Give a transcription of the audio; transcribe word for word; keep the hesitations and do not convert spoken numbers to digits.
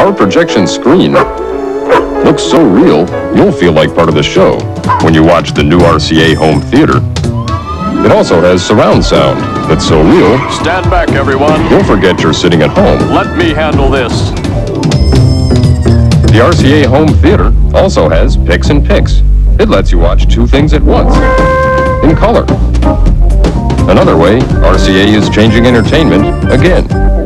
Our projection screen looks so real, you'll feel like part of the show when you watch the new R C A Home Theater. It also has surround sound that's so real, Stand back, everyone. you'll forget you're sitting at home. Let me handle this. The R C A Home Theater also has Picks and Picks. It lets you watch two things at once, in color. Another way, R C A is changing entertainment again.